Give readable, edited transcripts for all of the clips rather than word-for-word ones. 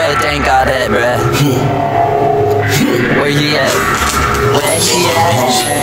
Dank got it, bruh. Where he at? Where he at?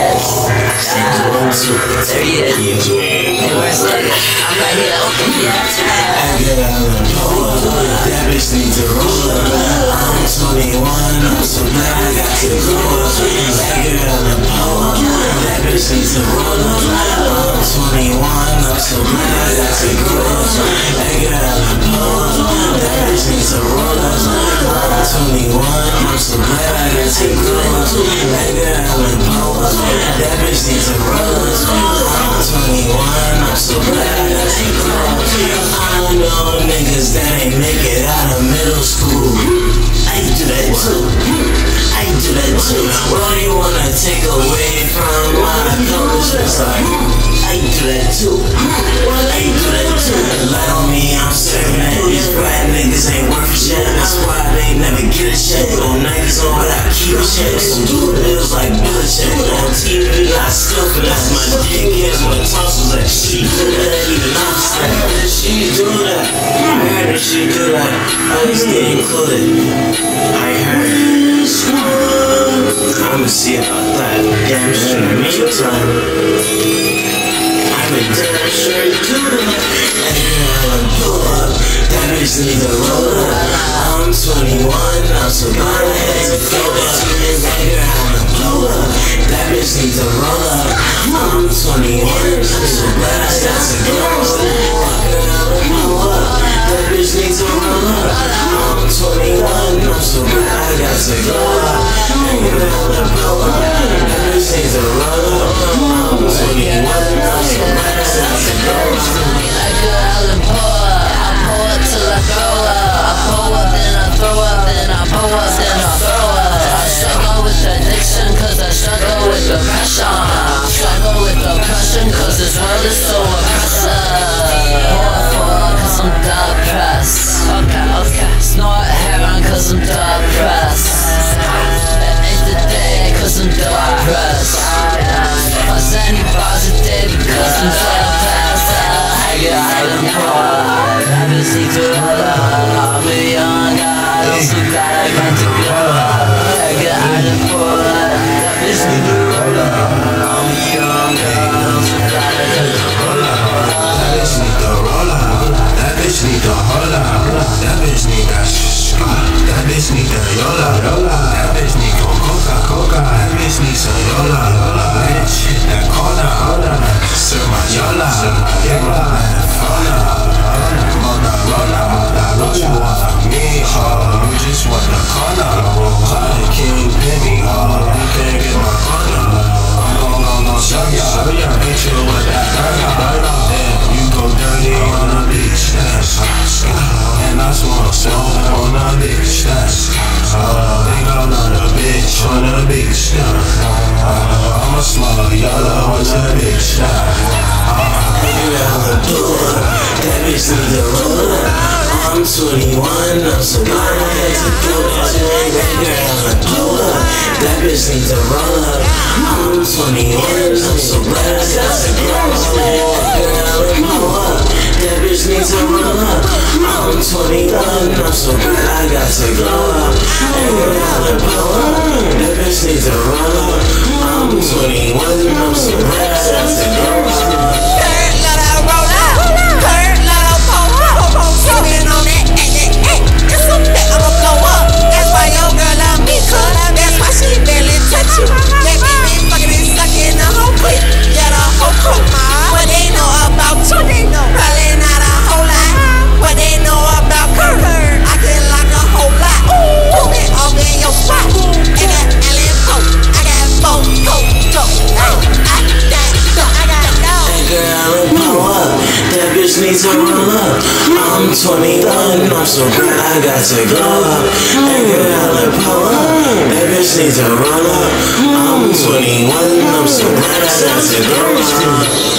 There he is. Hey, where's Slug? I'm right here. Okay, yeah. That bitch need to roll up. I'm 21, I'm so glad I got to grow up. That girl in power, that bitch need to roll up. I'm 21, I'm so glad I got to grow up. That girl in power, that bitch need to roll up. I'm 21, I'm so glad I got to grow up. That girl in power, that bitch need to roll up. I'm 21, I'm so glad I got to grow up. I know niggas that ain't make it out of middle school. I do that too. I do that too. Well, you wanna take away from my accomplishments? I do that too. I do that too. Light on me, I'm serving that. These black niggas ain't worth shit. That's why they never get a check. On Nikes on, but I keep a check. Some dude lives like Bill check. On TV, I still finesse my dick. Here's my tonsils like she do that. Even I'm she do that. I heard that she do that. I just get included. I heard. I'ma see about that. Damn sure. In the meantime, I'm a damn sure do that. And I'ma pull up. That bitch need to roll up. I'm 21. I'm so glad I had to go up. I'ma blow up. That bitch need to roll up. I'm 21. I'm so glad I got to go up. That bitch needs to roll up. I'm 21, I'm so glad I got to go up. Hanging out the blow up. That bitch needs to roll up. I'm 21, I'm so glad I got to go up. I go out and pull up. I pull up till I throw up. I pull up, then I throw up, then I pull up, then I throw up. I struggle with addiction, cause I struggle with depression. I struggle with oppression, cause this world is so oppressive. I'm depressed. Okay. Snort heroin cause I'm depressed. Ain't the day cause I'm depressed. Plus any positive cause I'm depressed. I get out and poor. I just need to roll up. I'm a young guy, I'm so glad I got to grow up. I get out and poor. I just need to roll up. I'm a young guy, I'm so glad I got to roll up. That bitch need to roll up. That bitch need to hold up. That bitch need that that bitch need the yola. That bitch need coca. That bitch need some yola. Bitch hit that cola. Serve my yola. Yeah, man, rolla. What you want from me, you just want the corner. I can't pay me, you can't get my corner. I'm gon' show ya. Hit you with that burner. You go dirty on the beach, and I smoke smoke on the beach, they gon' on the bitch on the beach, I'ma smoke yellow on the beach, that bitch need to roll up. I'm 21, I'm so glad I had to go up. That girl a blow up. That bitch need to roll up. I'm 21, I'm so glad I got to go up. That girl a blow up. That bitch needs to roll up. I'm 21, I'm so glad I got to glow up. That girl a blow up. That bitch needs to roll up. I'm 21, I'm so glad I got to glow up. Need to roll up. I'm 21, I'm so glad I got to glow up. That girl in power, that bitch need to roll up. I'm 21, I'm so glad I got to glow up.